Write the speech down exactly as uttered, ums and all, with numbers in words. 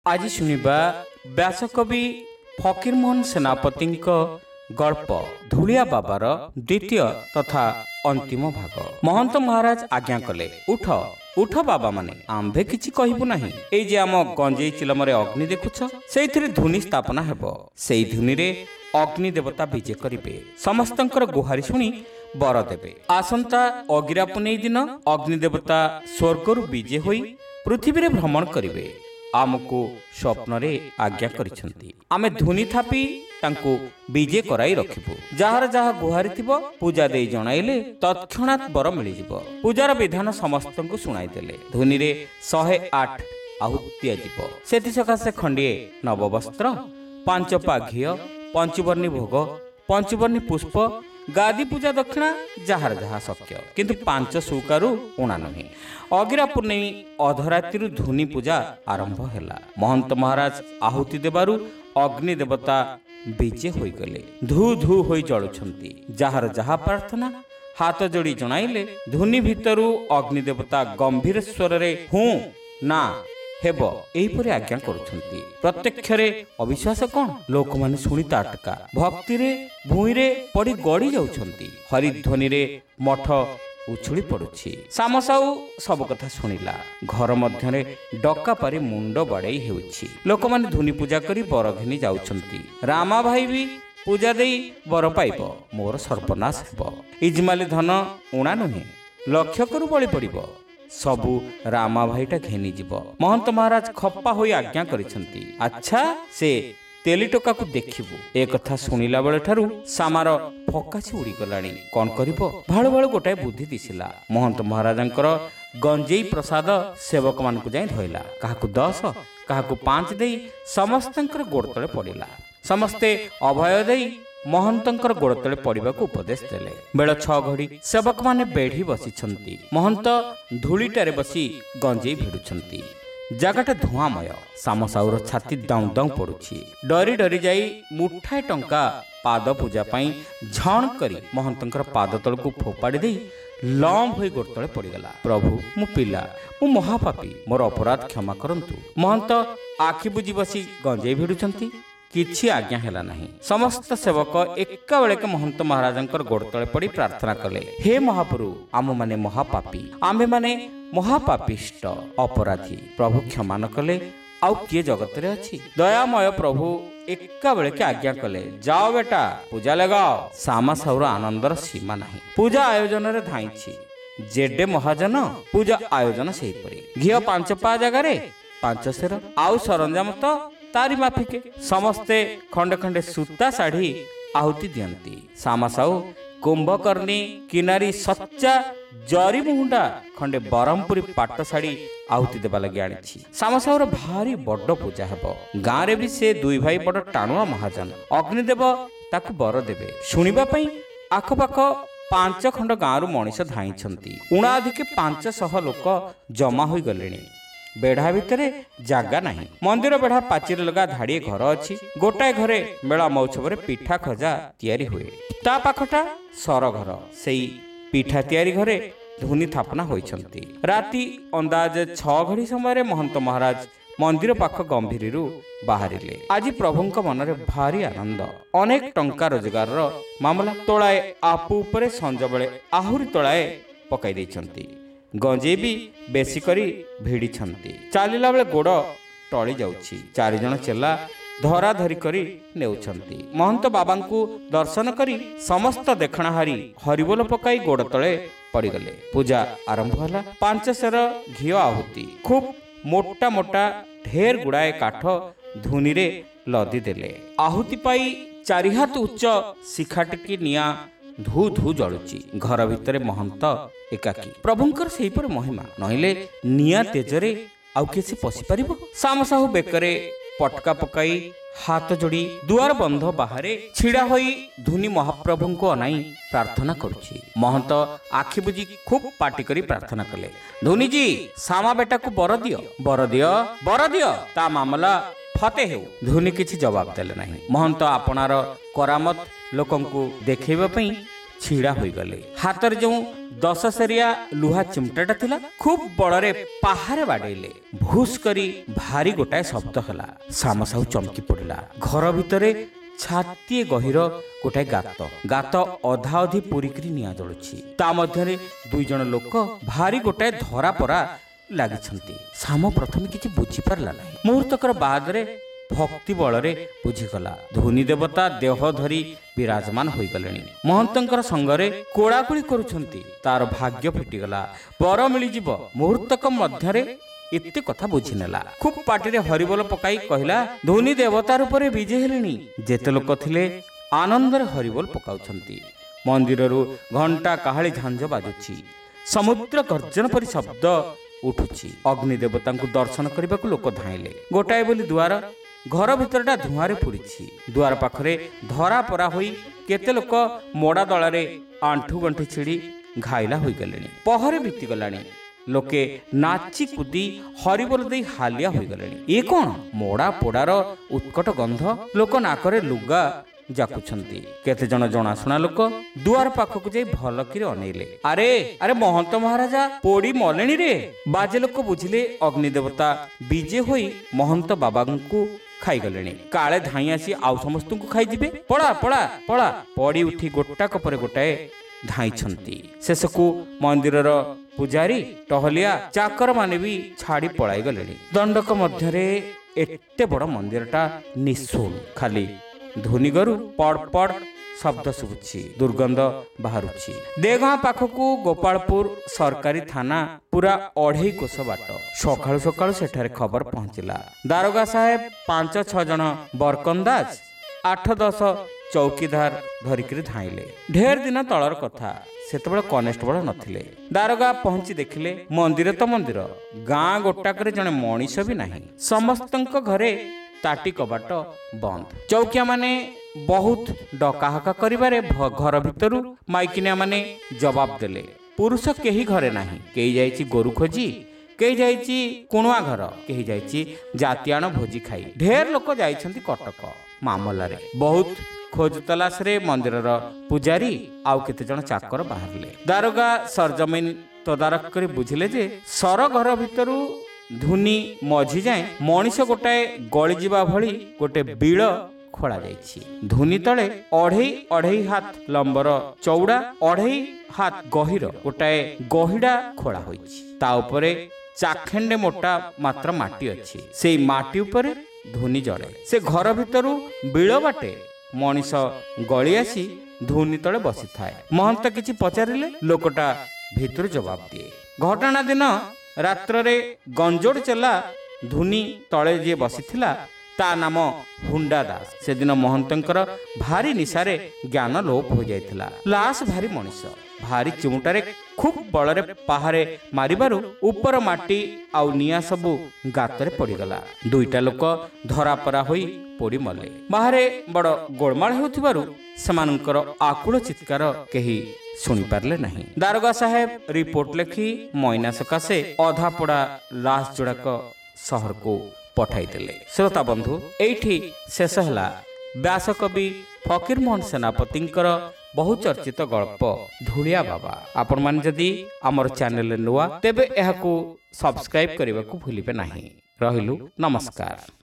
आज शुणिबा व्यासकवि फकीरमोहन सेनापति गल्प धूलिया बाबार द्वितीय तथा अंतिम भाग। महंत महाराज आज्ञा कले, उठ उठ बाबा माने, आंभे किछि कहबु नाही। एई जे आम गंजेई चिलमरे अग्नि देखुछ, सेइथिरे धुनि स्थापना हेबो। सेई धुनिरे अग्नि देवता विजे करिवे। समस्तंकर गुहारी शुणी बर देवे। आसंता अगिरा पुनेई दिन अग्नि देवता स्वर्गरु विजे होई पृथ्वी रे भ्रमण करिवे। आमको स्वप्न रे आज्ञा करिसंती, आमे धुनि थापी तांको विजे कराई रखिबु। जहार जहा गुहारी थिबो पूजा देई जणाइले तत्क्षणात बर मिली जिवो। पूजार विधान समस्तंको सुनाई देले। धुनि रे एक सौ आठ आहुति जिवो। सेति सकासे खंडिए नववस्त्र, पांच पा घियो, पंचवर्णी भोग, पंचवर्णी पुष्प, गादी पूजा दक्षिणा जहार जहा शक्य, किंतु पांच सौकारु उणा नुहे। अगिरा पूर्णिमी अधरात्रि धुनि पूजा आरंभ हैला। महंत महाराज आहुति देबारु अग्नि देवता विजे होई गले। धू धू होई जळुछंती। जहार जहा प्रार्थना हाथ जोड़ी जणाइले। धुनि भितरु अग्नि देवता गंभीर स्वर रे हूँ ना हेब एहीपरि आज्ञा करुछंती। प्रत्यक्षरे अविश्वास कौन? लोक माने सुनी ताटका भक्ति रे भूई रे पड़ी गड़ी जाउछंती। हरिध्वनि रे मठ उछुली पड़ुछि। सामसाऊ सब कथा सुनिला। घर मध्यरे डका पारी मुंड बाड़ई हेउछि। लोक माने धुनि पूजा करी बर घिनी जाउछंती। रामा भाई भी पूजा देई बर पाइब। मोर सर्वनाश हेब। इजमाली धन उणा नुहे, लक्ष्य करू बळी पड़िब। सबु रामा भाईटा घेनी जीव। महंत महाराज खप्पा होई आज्ञा करिसंती। अच्छा से तेली टोका को देखिबु। ए कथा सुनिला बेले ठारू सामार फकासी उड़ी गलाणी। कोन करिवो? भाळु भाळु गोटाए बुद्धि दिसिला। महंत महाराजंकर गंजेई प्रसाद सेवक मानकु जाई धइला। काहाकु दस, काहाकु पांच देई समस्तंकर गोड़ तळे पड़िला। समस्ते अभय देई महंतंकर गोड़ तळे पड़िबाकू उपदेश देले। बेଳ छ घड़ी सेवक माने बेढ़ी बसिछंती। महंत धूलिटारे बसी गंजेई भिडुछंती। जागाटा धुआमय। सामसाउर छाती दाउ दाउ पड़ुछि। डरी डरी जाई मुठाए टंका पाद पूजा पाई झण करी महंतंकर पाद तळकू फोपाड़ी देई लंब होई गोड़ तळे पड़िगला। प्रभु मु पिला, मु महापापी, मोर अपराध क्षमा करंतु। महंत आखि बुझी बसी गंजेई भिडुछंती। किछि आज्ञा हैला नहीं। समस्त सेवक एका बेळके महंत महाराजंकर गोड़ तळे पड़ी प्रार्थना कले, हे महाप्रभु, आम माने महापापी, आमे माने महापापिष्ट अपराधी। प्रभु क्षमा न कले आउ किए जगत रे अछि? दयामय प्रभु एका बेळके आज्ञा कले, जाओ बेटा पूजा लगाओ। सामा साउर आनंदर सीमा नहीं। पूजा आयोजन रे धाइछि। जेडे महाजन पूजा आयोजन सेही परि। घियो पांच पा जगह रे पांच सेर, आउ सरंजाम तो तारी माफिके। समस्ते खंडे खंडे सूता साड़ी आहुति दियंती। सामासाऊ कुंभकर्णी किनारी सच्चा जरी मुहुंडा खंडे बरहमपुरी पाट साड़ी आहुति देवा लगी आनिछि। सामासाऊर भारी बड़ पूजा हेबो। गाँ रे भी से दुई भाई बड़ टाणुआ महाजन। अग्निदेव ताकु बर देवे। शुणिबा पई आखपाख पांच खंड गाँरु मनीष धाइछंती। उणाधिके पांच शह लोक जमा होई गलेणी। बेढ़ा भितरे जागा नहीं। मंदिर बेढ़ा पाचिर लगा धाड़िए घर अच्छी। गोटाए घरे मेला महोत्सव रे पिठा खजा तैयारी हुए। ता पाखटा सर घर। सेई पिठा तैयारी घरे धुनि थापना होइछंती। राति अंदाज छ घड़ी समय महंत महाराज मंदिर पाख गंभीरु बाहरिले। आज प्रभुंक मनरे भारी आनंद। अनेक टंका रोजगार मामला तोलाए आपु उपरे संज बेले आहुरी तोलाए पकाई देइछंती। गंजेई भी बेसी करी भिड़ी छंती। चालिला बेले गोड़ टली जाउछि। चारि जण चेला धरा धरी करी नेउछंती। महंत बाबांकु दर्शन करी समस्त देखणाहारी हरिबोल पकाई गोड़ तळे पड़ीगले। पूजा आरंभ होला। पांच सेर घियो आहुति। खूब मोटा मोटा ढेर गुड़ाए काठ धुनि रे लदी देले। आहुति पाई चारि हाथ उच्च शिखाटिकी निया धू धू जळुची। घर भितरे महंत एकाकी। प्रभुंकर सेहीपर महिमा नहिले निया तेजरे आउ केसी पसी परिबो? सामसाहु बेकरे पटका पकाई हाथ जोड़ी दुआर बंध बाहरे छिड़ा होई धुनि महाप्रभुंको अनाई प्रार्थना करुछि। महंत आखि बुझी खूब पाटी करी प्रार्थना कले, धुनि जी सामा बेटा को बर दियो, बर दियो, बर दियो, ता मामला फते हेउ। धुनि किछि जवाब देले नाही। महंत आपनार करामत लोकंकु देखैबा पई छिड़ा हो गले। हातर जो दस सेरिया लुहा चिमटाटा थिला खूब बड़रे पाहारे बाडेले। भूस करी भारी गोटाए शब्द हला। श्याम साहू चमकी पड़िला। घर भितरे छातीए गहिर गोटाए गात गात अधा अधी पूरिकी निआ जलुछि। ता मध्यरे दुई जण लोक भारी गोटाए धरा परा लागिछंती। श्याम प्रथमे किछि बुझी पारला नाही। मुहूर्तकर बादरे भक्ति बलरे बुझीगला धोनी देवता देह धरी विराजमान हो गले। महंतंकर संगरे कोड़ाकुड़ी करुछंती। तार भाग्य फिटिगला। बर मिलिजिब। मुहूर्तक मध्यरे एते कथा बुझी नेला। खूब पाटिरे हरिबोल पकाई कहला धोनी देवता रूपरे विजय हेलेनी। जेते लोक थिले आनंदरे हरिबोल पकाउछंती। मंदिररु घंटा काहाली झांझ बाजुछि। समुद्र गर्जन परि शब्द उठुछि। अग्नि देवतांकु दर्शन करबाकु लोक धाइले। गोटाए बोली द्वार घर भितरटा धुआरे पुरिछि। द्वार पाखरे धरा परा होई केते लोक मोड़ा दଳରେ आंठू गंठी छिड़ी घाइला होई गलेनी। पहरे बीती गलानी। लोके नाची कुदी हरिबोल देई हालिया होई गलेनी। ए कोन मोड़ा पोड़ार उत्कट गंध। लोक नाकरे लुगा जाकुछंती। केते जण जणाशुना लोक दुआर पाखकु जाई भलकिरे अनेइले। अरे अरे महंत महाराजा पोड़ी मलेनी रे। बाजे लोक बुझिले अग्नि देवता विजय होई महंत बाबांकु खाई गलेनी। काले धाई आसी आउ समस्तंकु खाई जिबे। पड़ा पड़ा पड़ा पड़ी उठी गोटाक परे गोटाए धाईछंती। शेषकु मंदिरर पुजारी टहलिया चाकर माने भी छाड़ी पळाई गलेनी। दंडक मध्यरे एते बड़ मंदिरटा निशून। खाली धुनीगरु पड़ पड़ शब्द शुभुछि। दुर्गंध बाहरुछि। देगां पाखकु गोपालपुर सरकारी थाना पूरा अढ़ई कोस बाट। सकाळु सकाळु सेठारे खबर पहुंचिला। दारोगा साहेब पांच छ जण बरकंदाज आठ दस चौकीदार धरिकिरी धाइले। ढेर दिन तलर कथा। सेतबेले कनेस्टेबल नथिले। दारोगा पहुंची देखिले मंदिर तो मंदिर गां गोटाकरे जणे मनीष भी नाही। समस्तंक घरे ताटी कबाट बंद। चौकिया माने बहुत डकाहका करिबारे घर भितरु माइकिनिया माने जवाब देले। पुरुष केही घरे नाही। केही जाईची गोरु खोजी, केही जाईची कुणुआ घर, केही जाईची जातियाण भोजी खाई। ढेर लोक जाईछंती कटक मामलारे। बहुत खोज तलाश रे मंदिरर पुजारी आउ केते जण चाकर बाहरले। दारोगा सरजमीन तदारक करी बुझिले जे सर घर भितरु धुनी मझी जाए मनीष गोटाए गली जीवा भली गोटे बिल खोला जाइछि। धुनी तले अढ़ई अढ़ई हाथ लंबर चौड़ा अढ़ई हाथ गहिर गोटाए गहिड़ा खोला होइछि। ता उपरे चाखेंडे मोटा मात्र माटी अछि। सेई माटी उपरे धुनी जड़े। से घर भितरु बिल बाटे मनीष गली आसी धुनी तले बसी थाए। महंत किछि पचारिले लोकटा भितर जवाब दिए। घटना दिन रात्रे गंजोड़ चला धुनी तले जे बसीथिला ता नाम हुंडा दास। से दिन महंतंकर भारी निशारे ज्ञान लोप हो जाइथिला। लाश भारी मनीष भारी चिमुटारे खूब बलरे पाहारे मारिबारु ऊपर माटी आउ निया सबु गातरे पड़ीगला। दुईटा लोक धरा परा होई पोड़ी मले। बाहरे बड़ गोलमाल हेउथिबारु सेमानंकर आकुल चित्कार केही सुनी पारले नहीं। दारोगा साहेब रिपोर्ट लेखी मईना सकाशे अधा पोड़ा लाश जोड़ाक सहर को पठाई देले। श्रोता बंधु एठी शेष हला व्यासकवि फकीरमोहन सेनापतिंकर बहुचर्चित गल्प धूलिया बाबा। आपण मान जदि आमर चैनल नुआ तेबे एहाकू सब्सक्राइब करने को भूलिबे नहीं। रहिलु नमस्कार।